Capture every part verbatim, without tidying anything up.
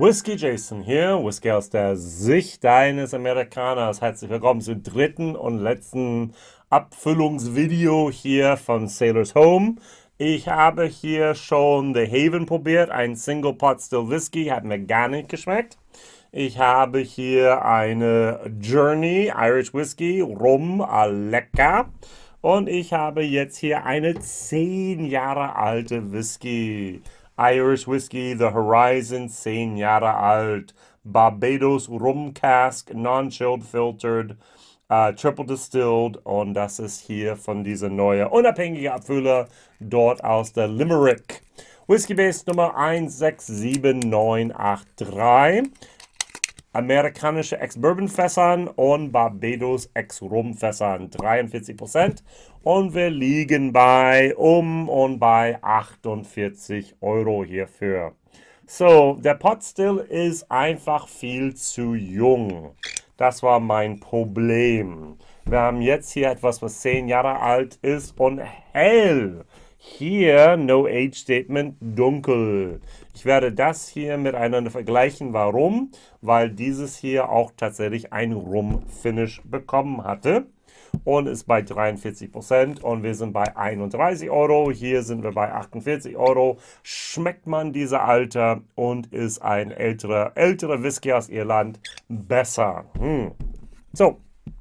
Whisky Jason hier, Whisky aus der Sicht eines Amerikaners. Herzlich willkommen zum dritten und letzten Abfüllungsvideo hier von Sailor's Home. Ich habe hier schon The Haven probiert, ein Single Pot Still Whisky, hat mir gar nicht geschmeckt. Ich habe hier eine Journey Irish Whisky, Rum, lecker. Und ich habe jetzt hier eine zehn Jahre alte Whisky. Irish Whisky, The Horizon, zehn Jahre alt. Barbados Rum Cask, non-chilled filtered, uh, triple distilled. Und das ist hier von dieser neuen unabhängigen Abfüller dort aus der Limerick. Whisky Base Nummer eins sechs sieben neun acht drei. Amerikanische Ex-Bourbon-Fässern und Barbados Ex-Rum-Fässern, dreiundvierzig Prozent. Und wir liegen bei um und bei achtundvierzig Euro hierfür. So, der Pot Still ist einfach viel zu jung. Das war mein Problem. Wir haben jetzt hier etwas, was zehn Jahre alt ist und hell. Hier, No Age Statement, dunkel. Ich werde das hier miteinander vergleichen. Warum? Weil dieses hier auch tatsächlich ein Rum-Finish bekommen hatte. Und ist bei dreiundvierzig Prozent und wir sind bei einunddreißig Euro. Hier sind wir bei achtundvierzig Euro. Schmeckt man dieser Alter und ist ein älterer, älterer Whisky aus Irland besser. Hm. So.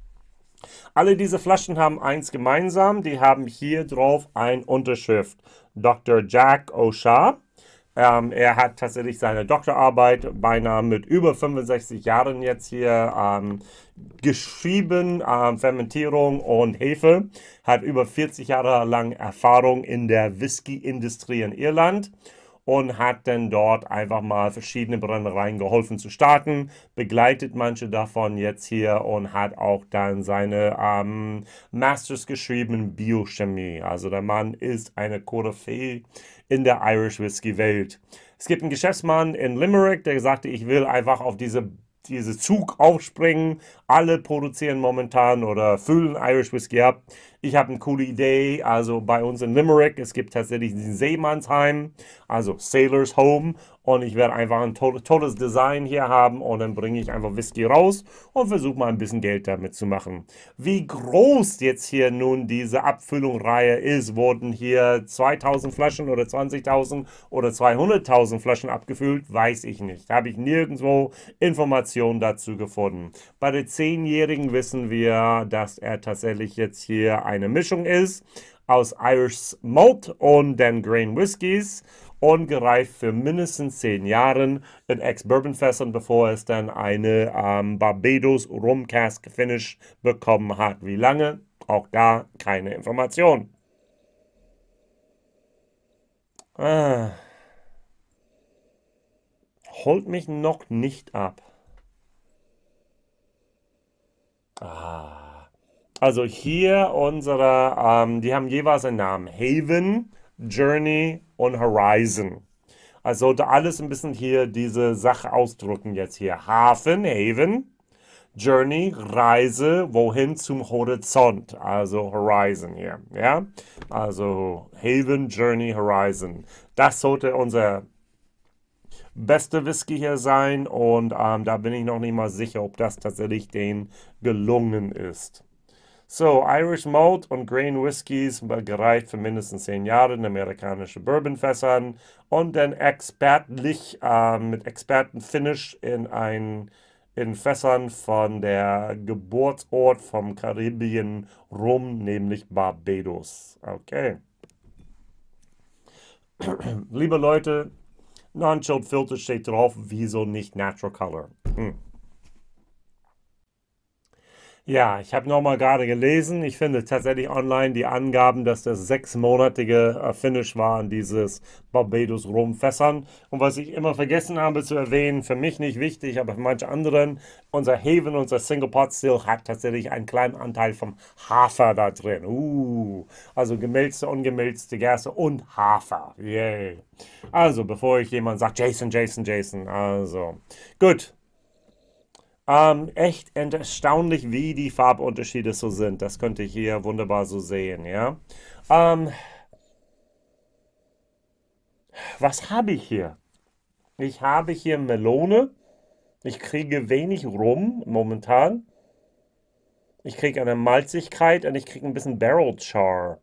Alle diese Flaschen haben eins gemeinsam, die haben hier drauf eine Unterschrift. Doktor Jack O'Shea. Ähm, er hat tatsächlich seine Doktorarbeit beinahe mit über fünfundsechzig Jahren jetzt hier ähm, geschrieben, ähm, Fermentierung und Hefe. Hat über vierzig Jahre lang Erfahrung in der Whisky-Industrie in Irland. Und hat dann dort einfach mal verschiedene Brennereien geholfen zu starten, begleitet manche davon jetzt hier und hat auch dann seine ähm, Masters geschrieben in Biochemie. Also der Mann ist eine Koryphäe in der Irish Whisky Welt. Es gibt einen Geschäftsmann in Limerick, der sagte, ich will einfach auf diese diese Zug aufspringen. Alle produzieren momentan oder füllen Irish Whisky ab. Ich habe eine coole Idee, also bei uns in Limerick, es gibt tatsächlich diesen Seemannsheim, also Sailor's Home, und ich werde einfach ein to tolles Design hier haben und dann bringe ich einfach Whisky raus und versuche mal ein bisschen Geld damit zu machen. Wie groß jetzt hier nun diese Abfüllungsreihe ist, wurden hier zweitausend Flaschen oder zwanzigtausend oder zweihunderttausend Flaschen abgefüllt, weiß ich nicht. Da habe ich nirgendwo Informationen dazu gefunden. Bei der zehnjährigen wissen wir, dass er tatsächlich jetzt hier eine Mischung ist aus Irish Malt und den Grain Whiskys und gereift für mindestens zehn Jahre in Ex-Bourbon-Fässern, bevor es dann eine ähm, Barbados Rum Cask Finish bekommen hat. Wie lange? Auch da keine Information. Ah. Holt mich noch nicht ab. Ah. Also hier unsere, ähm, die haben jeweils einen Namen. Haven, Journey und Horizon. Also sollte alles ein bisschen hier diese Sache ausdrücken jetzt hier. Hafen, Haven, Journey, Reise, wohin zum Horizont. Also Horizon hier, ja. Also Haven, Journey, Horizon. Das sollte unser beste Whisky hier sein und ähm, da bin ich noch nicht mal sicher, ob das tatsächlich denen gelungen ist. So, Irish Malt und Grain Whiskys gereift für mindestens zehn Jahre in amerikanische Bourbonfässern und dann expertlich äh, mit Expertenfinish in ein in Fässern von der Geburtsort vom Karibien rum, nämlich Barbados. Okay. Liebe Leute, Non-Chilled Filter steht drauf, wieso nicht Natural Color? Hm. Ja, ich habe nochmal gerade gelesen, ich finde tatsächlich online die Angaben, dass das sechsmonatige äh, Finish war an dieses Barbados Rumfässern. Und was ich immer vergessen habe zu erwähnen, für mich nicht wichtig, aber für manche anderen, unser Haven, unser Single Pot Still hat tatsächlich einen kleinen Anteil vom Hafer da drin. Uh, also gemälzte, ungemälzte Gerste und Hafer. Yay. Also, bevor ich jemand sagt, Jason, Jason, Jason, also, gut. Ähm, echt erstaunlich, wie die Farbunterschiede so sind. Das könnt ihr hier wunderbar so sehen, ja. Ähm, was habe ich hier? Ich habe hier Melone. Ich kriege wenig Rum momentan. Ich kriege eine Malzigkeit und ich kriege ein bisschen Barrel Char.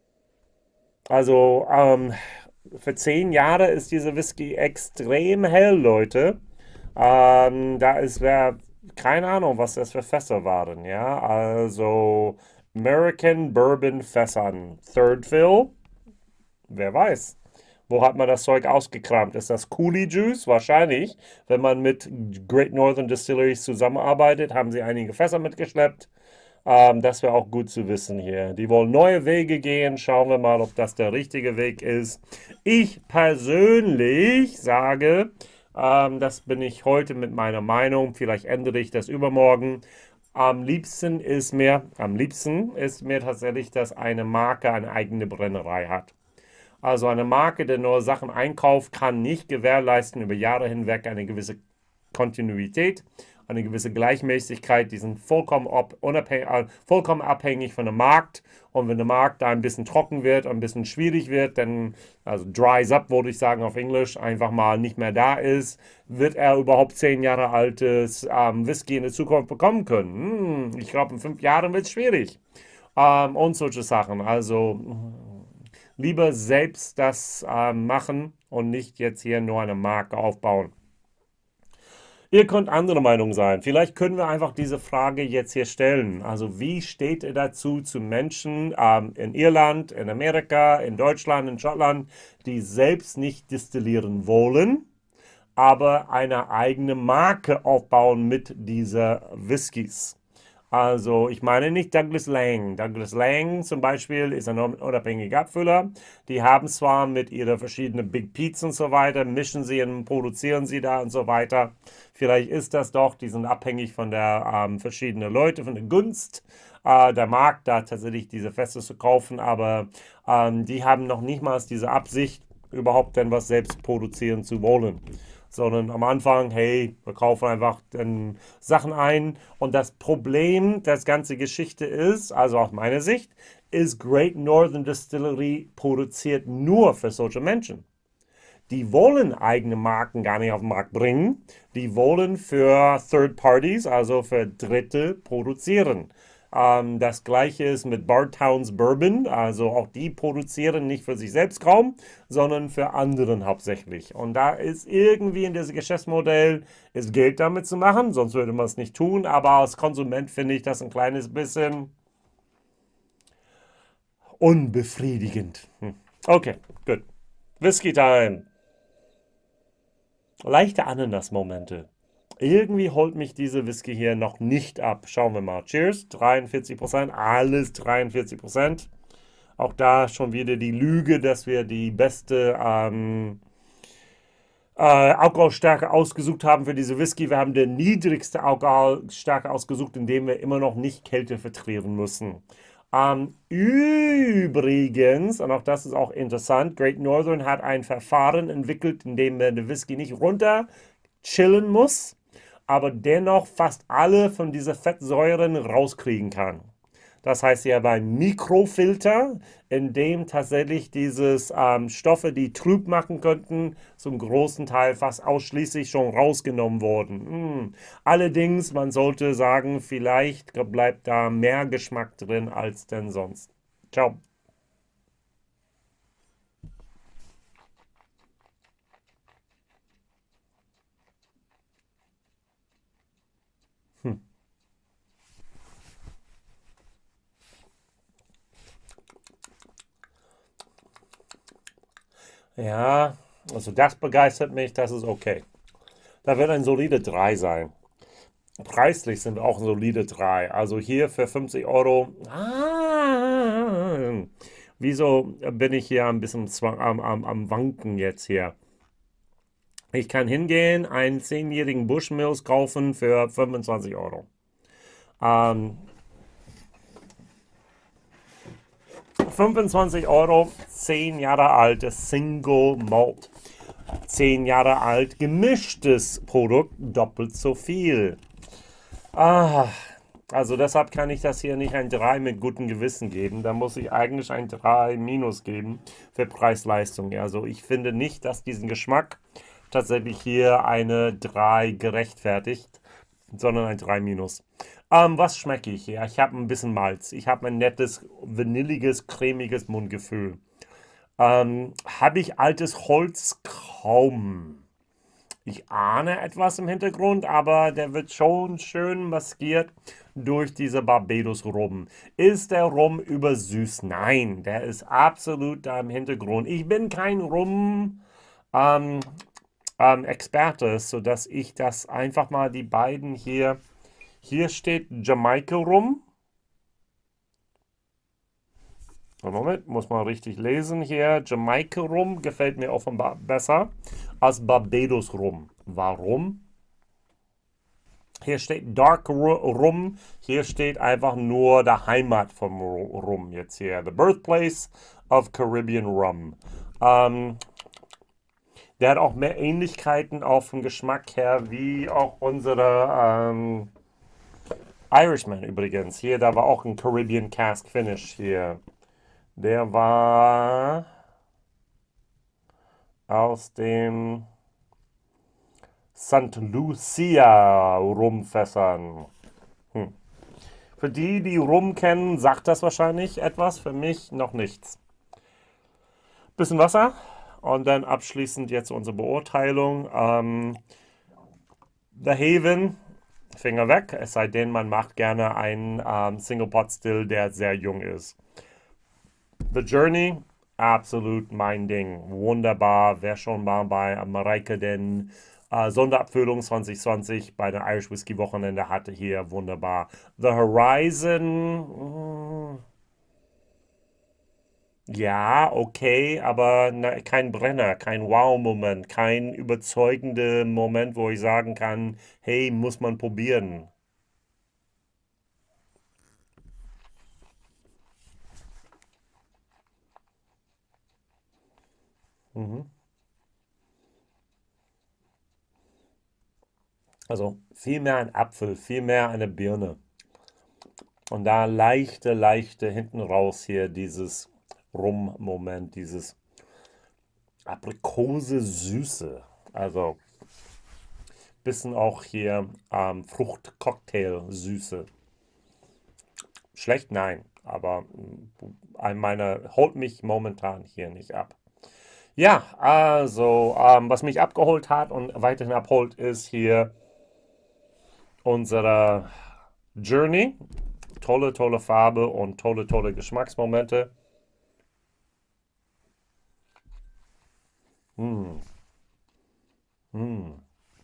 Also, ähm, für zehn Jahre ist dieser Whisky extrem hell, Leute. Ähm, da ist wer, keine Ahnung, was das für Fässer waren, ja. Also, American Bourbon Fässern. Third Fill, wer weiß. Wo hat man das Zeug ausgekramt? Ist das Cooley Juice? Wahrscheinlich. Wenn man mit Great Northern Distilleries zusammenarbeitet, haben sie einige Fässer mitgeschleppt. Ähm, das wäre auch gut zu wissen hier. Die wollen neue Wege gehen. Schauen wir mal, ob das der richtige Weg ist. Ich persönlich sage, ähm, das bin ich heute mit meiner Meinung. Vielleicht ändere ich das übermorgen. Am liebsten ist mir, am liebsten ist mir tatsächlich, dass eine Marke eine eigene Brennerei hat. Also eine Marke, die nur Sachen einkauft, kann nicht gewährleisten über Jahre hinweg eine gewisse Kontinuität, eine gewisse Gleichmäßigkeit. Die sind vollkommen, ob, unabhängig, äh, vollkommen abhängig von dem Markt. Und wenn der Markt da ein bisschen trocken wird, ein bisschen schwierig wird, dann, also dries up, würde ich sagen auf Englisch, einfach mal nicht mehr da ist, wird er überhaupt zehn Jahre altes ähm, Whisky in der Zukunft bekommen können. Hm, ich glaube, in fünf Jahren wird es schwierig. Ähm, und solche Sachen. Also lieber selbst das äh, machen und nicht jetzt hier nur eine Marke aufbauen. Ihr könnt andere Meinung sein. Vielleicht können wir einfach diese Frage jetzt hier stellen. Also wie steht ihr dazu zu Menschen ähm, in Irland, in Amerika, in Deutschland, in Schottland, die selbst nicht destillieren wollen, aber eine eigene Marke aufbauen mit dieser Whiskys? Also, ich meine nicht Douglas Lang. Douglas Lang zum Beispiel ist ein unabhängiger Abfüller. Die haben zwar mit ihren verschiedenen Big Peats und so weiter, mischen sie und produzieren sie da und so weiter. Vielleicht ist das doch, die sind abhängig von der ähm, verschiedenen Leute, von der Gunst. Äh, der Markt da tatsächlich diese Feste zu kaufen, aber ähm, die haben noch nicht mal diese Absicht, überhaupt denn was selbst produzieren zu wollen. Sondern am Anfang, hey, wir kaufen einfach dann Sachen ein. Und das Problem der ganzen Geschichte ist, also aus meiner Sicht, ist Great Northern Distillery produziert nur für solche Menschen. Die wollen eigene Marken gar nicht auf den Markt bringen. Die wollen für Third Parties, also für Dritte, produzieren. Ähm, das gleiche ist mit Bardstown's Bourbon, also auch die produzieren nicht für sich selbst kaum, sondern für anderen hauptsächlich. Und da ist irgendwie in diesem Geschäftsmodell ist Geld damit zu machen, sonst würde man es nicht tun, aber als Konsument finde ich das ein kleines bisschen unbefriedigend. Hm. Okay, gut. Whisky Time. Leichte Ananas-Momente. Irgendwie holt mich diese Whisky hier noch nicht ab. Schauen wir mal. Cheers. dreiundvierzig Prozent. Alles dreiundvierzig Prozent. Auch da schon wieder die Lüge, dass wir die beste ähm, äh, Alkoholstärke ausgesucht haben für diese Whisky. Wir haben die niedrigste Alkoholstärke ausgesucht, indem wir immer noch nicht Kälte vertrieren müssen. Ähm, übrigens, und auch das ist auch interessant, Great Northern hat ein Verfahren entwickelt, in dem man den Whisky nicht runter chillen muss, aber dennoch fast alle von diesen Fettsäuren rauskriegen kann. Das heißt hier beim Mikrofilter, in dem tatsächlich dieses ähm, Stoffe, die trüb machen könnten, zum großen Teil fast ausschließlich schon rausgenommen wurden. Hm. Allerdings, man sollte sagen, vielleicht bleibt da mehr Geschmack drin als denn sonst. Ciao. Hm. Ja, also das begeistert mich, das ist okay. Da wird ein solide drei sein. Preislich sind wir auch ein solide drei. Also hier für fünfzig Euro. Ah, wieso bin ich hier ein bisschen zwang, am, am, am Wanken jetzt hier? Ich kann hingehen, einen zehnjährigen Bushmills kaufen für fünfundzwanzig Euro. Ähm, fünfundzwanzig Euro, zehn Jahre altes Single Malt. zehn Jahre alt, gemischtes Produkt, doppelt so viel. Ah, also deshalb kann ich das hier nicht ein drei mit gutem Gewissen geben. Da muss ich eigentlich ein drei minus geben für Preis-Leistung. Also ich finde nicht, dass diesen Geschmack tatsächlich hier eine drei gerechtfertigt, sondern ein drei minus. Ähm, was schmecke ich hier? Ich habe ein bisschen Malz. Ich habe ein nettes, vanilliges, cremiges Mundgefühl. Ähm, habe ich altes Holz? Kaum. Ich ahne etwas im Hintergrund, aber der wird schon schön maskiert durch diese Barbados-Rum. Ist der Rum übersüß? Nein, der ist absolut da im Hintergrund. Ich bin kein Rum, ähm, ähm, Experte, sodass ich das einfach mal die beiden hier. Hier steht Jamaika Rum. Moment, muss man richtig lesen hier. Jamaika Rum gefällt mir offenbar besser als Barbados Rum. Warum? Hier steht Dark Rum. Hier steht einfach nur der Heimat vom Rum jetzt hier. The Birthplace of Caribbean Rum. Ähm, der hat auch mehr Ähnlichkeiten auch vom Geschmack her wie auch unsere ähm, Irishman übrigens. Hier, da war auch ein Caribbean Cask Finish hier. Der war aus dem Saint Lucia Rumfässern. Hm. Für die, die Rum kennen, sagt das wahrscheinlich etwas. Für mich noch nichts. Bisschen Wasser und dann abschließend jetzt unsere Beurteilung. Ähm, The Haven, Finger weg, es sei denn, man macht gerne einen ähm, Single Pot Still, der sehr jung ist. The Journey, absolut mein Ding. Wunderbar. Wer schon mal bei Mareike den äh, Sonderabfüllung zwanzig zwanzig bei der Irish Whiskey Wochenende hatte, hier wunderbar. The Horizon, mh, ja, okay, aber na, kein Brenner, kein Wow-Moment, kein überzeugender Moment, wo ich sagen kann, hey, muss man probieren. Mhm. Also viel mehr ein Apfel, viel mehr eine Birne. Und da leichte, leichte hinten raus hier dieses Rum-Moment, dieses Aprikose-Süße. Also bisschen auch hier ähm, Frucht-Cocktail-Süße. Schlecht, nein, aber ein meiner holt mich momentan hier nicht ab. Ja, also ähm, was mich abgeholt hat und weiterhin abholt, ist hier unsere Journey. Tolle, tolle Farbe und tolle, tolle Geschmacksmomente. Hm, hm.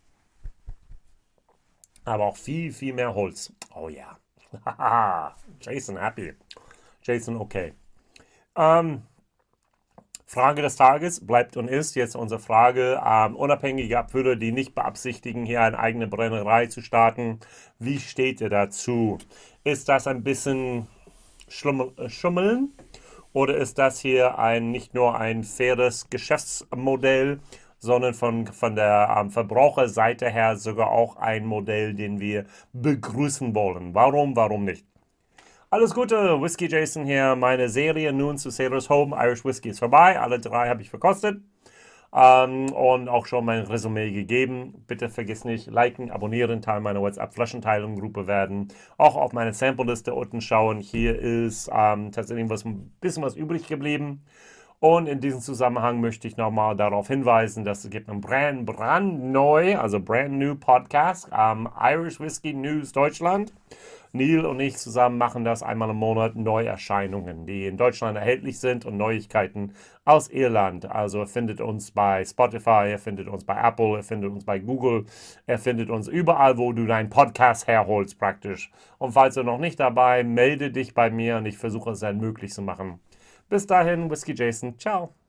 Aber auch viel, viel mehr Holz. Oh ja. Haha. Jason happy. Jason okay. Ähm, Frage des Tages bleibt und ist jetzt unsere Frage. Ähm, unabhängige Abfüller, die nicht beabsichtigen, hier eine eigene Brennerei zu starten. Wie steht ihr dazu? Ist das ein bisschen Schlummel, äh, Schummeln? Oder ist das hier ein, nicht nur ein faires Geschäftsmodell, sondern von, von der ähm, Verbraucherseite her sogar auch ein Modell, den wir begrüßen wollen? Warum, warum nicht? Alles Gute, Whisky Jason hier. Meine Serie nun zu Sailor's Home Irish Whisky ist vorbei. Alle drei habe ich verkostet ähm, und auch schon mein Resümee gegeben. Bitte vergiss nicht, liken, abonnieren, Teil meiner WhatsApp-Flaschenteilung-Gruppe werden. Auch auf meine Sample-Liste unten schauen. Hier ist ähm, tatsächlich was, ein bisschen was übrig geblieben. Und in diesem Zusammenhang möchte ich nochmal darauf hinweisen, dass es gibt einen brand, brandneu, also brand new Podcast, ähm, Irish Whisky News Deutschland. Neil und ich zusammen machen das einmal im Monat, Neuerscheinungen, die in Deutschland erhältlich sind und Neuigkeiten aus Irland. Also ihr findet uns bei Spotify, ihr findet uns bei Apple, ihr findet uns bei Google, ihr findet uns überall, wo du deinen Podcast herholst praktisch. Und falls du noch nicht dabei, melde dich bei mir und ich versuche es dann möglich zu machen. Bis dahin, Whisky Jason, ciao.